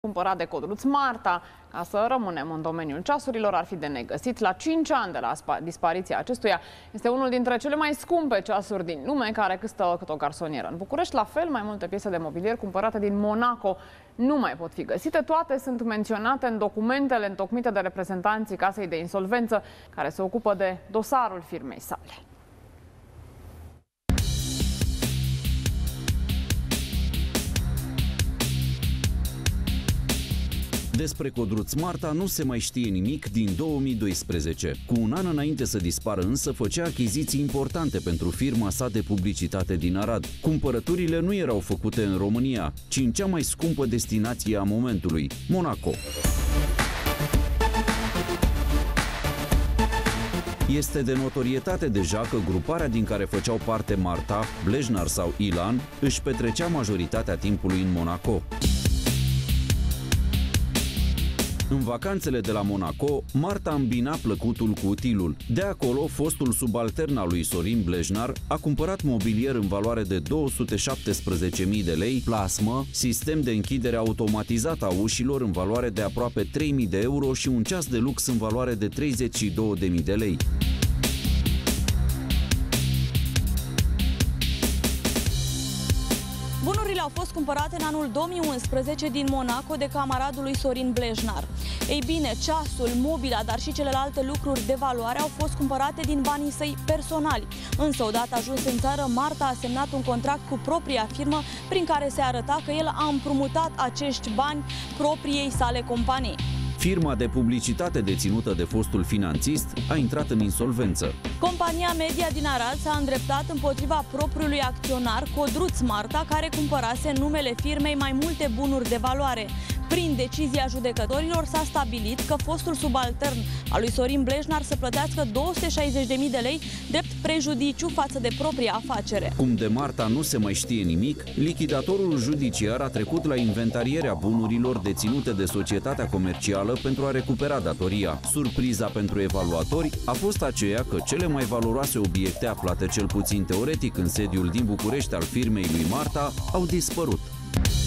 Cumpărat de Codruț Marta, ca să rămânem în domeniul ceasurilor, ar fi de negăsit. La 5 ani de la dispariția acestuia, este unul dintre cele mai scumpe ceasuri din lume, care costă cât o garsonieră. În București, la fel, mai multe piese de mobilier cumpărate din Monaco nu mai pot fi găsite. Toate sunt menționate în documentele întocmite de reprezentanții Casei de Insolvență, care se ocupă de dosarul firmei sale. Despre Codruț Marta nu se mai știe nimic din 2012. Cu un an înainte să dispară însă, făcea achiziții importante pentru firma sa de publicitate din Arad. Cumpărăturile nu erau făcute în România, ci în cea mai scumpă destinație a momentului, Monaco. Este de notorietate deja că gruparea din care făceau parte Marta, Blejnar sau Ilan își petrecea majoritatea timpului în Monaco. În vacanțele de la Monaco, Marta îmbina plăcutul cu utilul. De acolo, fostul subaltern al lui Sorin Blejnar a cumpărat mobilier în valoare de 217.000 de lei, plasmă, sistem de închidere automatizat a ușilor în valoare de aproape 3.000 de euro și un ceas de lux în valoare de 32.000 de lei. Bunurile au fost cumpărate în anul 2011 din Monaco de camaradul lui Sorin Blejnar. Ei bine, ceasul, mobila, dar și celelalte lucruri de valoare au fost cumpărate din banii săi personali. Însă, odată ajuns în țară, Marta a semnat un contract cu propria firmă prin care se arăta că el a împrumutat acești bani propriei sale companii. Firma de publicitate deținută de fostul finanțist a intrat în insolvență. Compania media din Arad s-a îndreptat împotriva propriului acționar, Codruț Marta, care cumpărase în numele firmei mai multe bunuri de valoare. Prin decizia judecătorilor s-a stabilit că fostul subaltern al lui Sorin Blejnar să plătească 260.000 de lei drept prejudiciu față de propria afacere. Cum de Marta nu se mai știe nimic, lichidatorul judiciar a trecut la inventarierea bunurilor deținute de societatea comercială pentru a recupera datoria. Surpriza pentru evaluatori a fost aceea că cele mai valoroase obiecte aflate cel puțin teoretic în sediul din București al firmei lui Marta au dispărut.